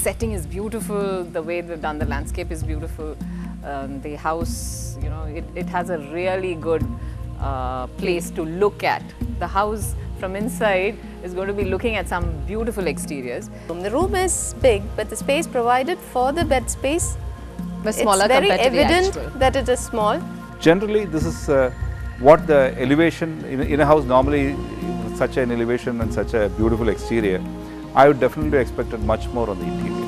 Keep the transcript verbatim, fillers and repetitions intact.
setting is beautiful, the way they've done the landscape is beautiful. Um, the house, you know, it, it has a really good uh, place to look at. The house from inside is going to be looking at some beautiful exteriors. The room is big, but the space provided for the bed space, But smaller it's very compared to the evident actual. that it is small. Generally, this is uh, what the elevation in, in a house normally, with such an elevation and such a beautiful exterior, I would definitely expect much more on the interior.